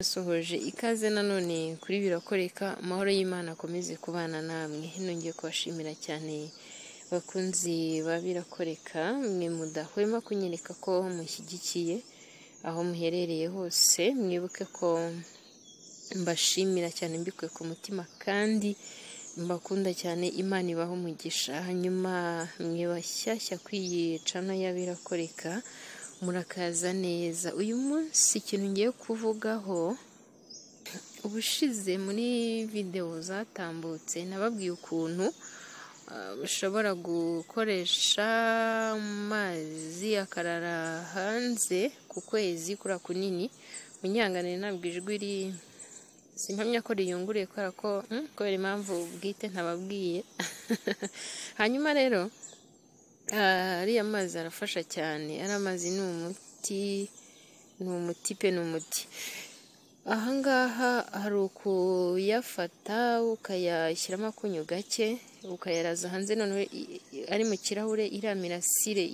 Sohoje ikaze nanone kuri birakoreka, amahoro y'Imana akomeze kubana namwe. Nongeye kubashimira cyane bakunzi ba birakoreka, mwe mudahwema kunyereka ko mushyigikiye aho muherereye hose. Mwibuke ko mbashimira cyane mbikuye ku mutima kandi mbakunda cyane. Imana ibaho umugisha. Hanyuma mwe bashyashya kwiyicana ya birakoreka, murakaza neza. Uyu munsi ikintu ngiye kuvugaho, ubushize muri video zatambutse nababwiye ukuntu ushobora gukoresha amazi akarara hanze ku kwezi kuri kunini. Munyanganire ntabwo ijwi iri simpamya ko riyunguriye kubera impamvu bwite ntababwiye. Hanyuma rero ariya mazi arafasha cyane. Ari amazi ni umuti pe. Ahangaha hari ukuyafata ukayashyiramo akunyu gake ukayaraza hanze, noneho ari mu kirahure iriya mirasire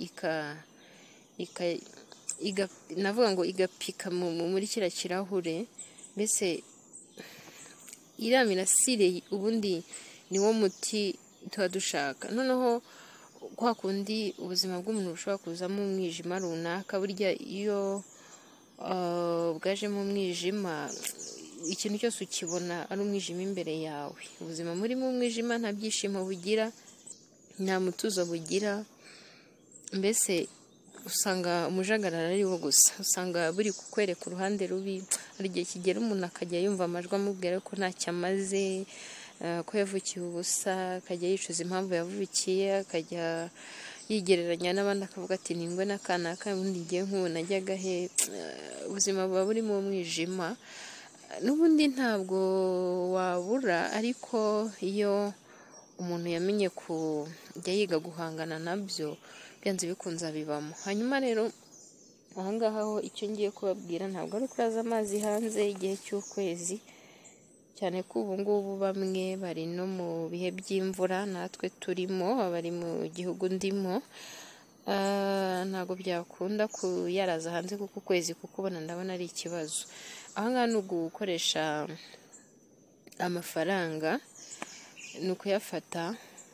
navuga ngo igapika muri kiriya kirahure. Mbese iriya mirasire ubundi niwo muti tuba dushaka. Noneho kwa kundi ubuzima bw'umuntu bushobora kuzamo umwijima runaka, burya iyo bwajemo umwijima ikintu cyose ukibona ari umwijima imbere yawe. Ubuzima muri mu mwijima nta byishimo bugira, nta mutuzo bugira, mbese usanga umujagarara ari wo gusa. Usanga buri kukwereka uruhande rubi. Hari igihe kigera umuntu akajya yumva amajwi amubwira ko ntacyo amaze, ko yavukiye ubusa, akajya yicuza impamvu yavukiye, akajya yigereranya n'abandi akavuga ati ningwe n'akana ubundi ngiye nk'ubu najyaga he. Ubuzima buba burimo umwijima n'ubundi ntabwo wabura, ariko iyo umuntu yamenye kujya yiga guhangana nabyo byanze bikunze abibamo. Hanyuma rero ahangaha ho icyo ngiye kubabwira ntabwo ari kuraza amazi hanze igihe cy'ukwezi, cyane ko ubu ngubu bamwe bari no mu bihe by'imvura, natwe turimo, abari mu gihugu ndimo, ntabwo byakunda kuyaraza hanze kuko ukwezi kukubona ndabona ari ikibazo. Ahangaha ni ugukoresha amafaranga, ni ukuyafata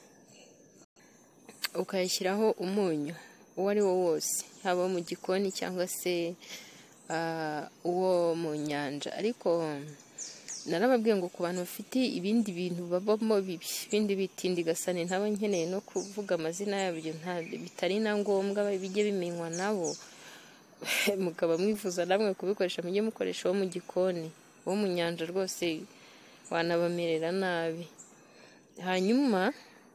ukayashyiraho umunyu uwo ari wo wose, haba mu gikoni cyangwa se uwo mu nyanja. Ariko narababwiye ngo ku bantu bafite ibindi bintu babamo bibi, ibindi bitindigasane, ntaba nkeneye no kuvuga amazina yabyo, bitari na ngombwa bijye bimenywa nabo, mukaba mwifuza namwe kubikoresha, mujye mukoresha uwo mu gikoni. Uwo mu nyanja rwose wanabamerera nabi. Hanyuma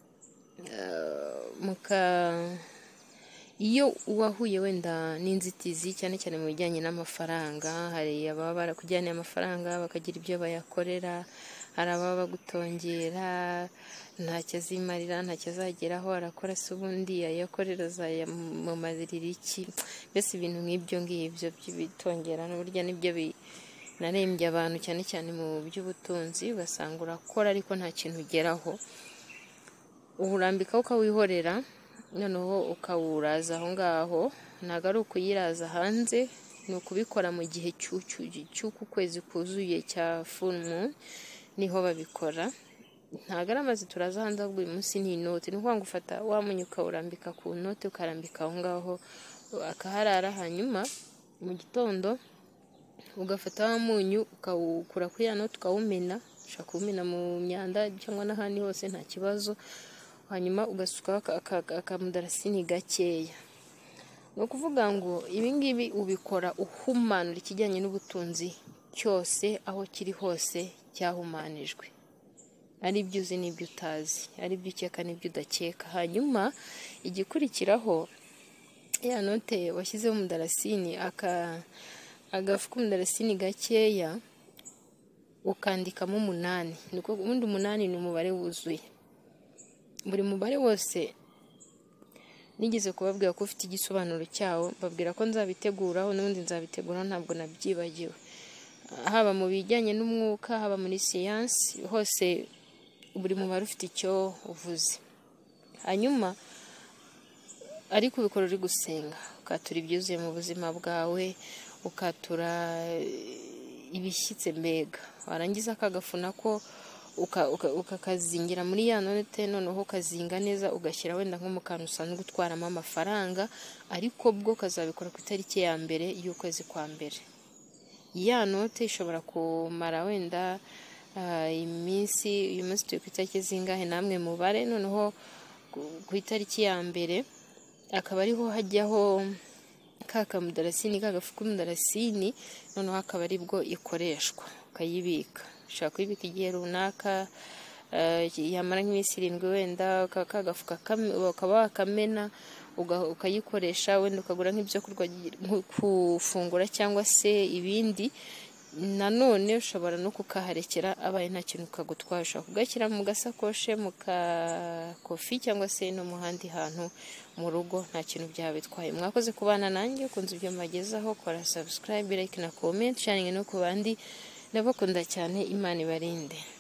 iyo wahuye wenda n'inzitizi cyane cyane mu bijyanye n'amafaranga, hari ababa barakujyaniye amafaranga bakagira ibyo bayakorera, hari ababa bagutongera, ntacyo azimarira, ntacyo azageraho, arakora se ubundi ayakorera azayamumarira iki. Mbese ibintu nk'ibyo ngibyo by'ibitongera n'uburyo nibyo binarembye abantu cyane cyane mu by'ubutunzi. Ugasanga urakora ariko nta kintu ugeraho, urambika ukawihorera, noneho ukawuraza aho ngaho. Ntabwo ari ukuyiraza hanze, ni ukubikora mu gihe cy'uku kwezi kuzuye cya full moon, niho babikora. Ntabwo ari amazi turaza hanze, ahubwo uyu munsi ni inoti. Ni ukuvuga ngo ufata wa munyu ukawurambika ku note, ukarambika aho ngaho akaharara. Hanyuma mu gitondo ugafata wa munyu ukawukura kuri ya note ukawumena, ushaka kuwumena mu myanda cyangwa n'ahandi hose nta kibazo. Hanyuma ugasukaho akamudarasini gakeya. Ni ukuvuga ngo ibingibi ubikora uhumanura ikijyanye n'ubutunzi cyose, aho kiri hose cyahumanijwe, ari ibyo uzi n'ibyo utazi, ari ibyo ukeka n'ibyo udakeka. Hanyuma igikurikiraho, ya note washyizeho umudarasini, agafu k'umudarasini gakeya, ukandikamo 8. Niko ubundi 8 ni umubare wuzuye. Buri mubare wose nigeze kubabwira ko ufite igisobanuro cyawo, babwira ko nzabiteguraho, n'ubundi nzabiteguraho, ntabwo nabyibagiwe. Haba mu bijyanye n'umwuka, haba muri siyansi, hose buri mubare ufite icyo uvuze. Hanyuma ariko ubikora uri gusenga, ukatura ibyuzuye mu buzima bwawe, ukatura ibishyitse mbega. Warangiza akagafu nako ukakazingira muri ya note, noneho ukazinga neza ugashyira wenda nko mu kantu usanzwe utwaramo amafaranga, ariko bwo kazabikora ku itariki ya mbere y'ukwezi kwa mbere. Ya note ishobora kumara wenda uyu munsi turi ku itariki zingahe namwe mubare, noneho ku itariki ya mbere akaba ariho hajyaho ka gafu k'umudarasini, noneho akaba ari bwo ikoreshwa ukayibika. Ushobora kuyibika igihe runaka, yamara nk'iminsi 7 wenda ka gafu ukaba wakamena ukayikoresha, wenda ukagura nk'ibyo kufungura cyangwa se ibindi. Nanone ushobora no kukaharekera abaye nta kintu kagutwara, ushobora kugashyira mu gasakoshe, mu kakofi, cyangwa se no mu handi hantu mu rugo nta kintu byaba bitwaye. Mwakoze kubana nanjye, ukunze ibyo mbagezaho, kora subscribe, like na comment, sharing no ku bandi. Ndabakunda cyane, Imana ibarinde.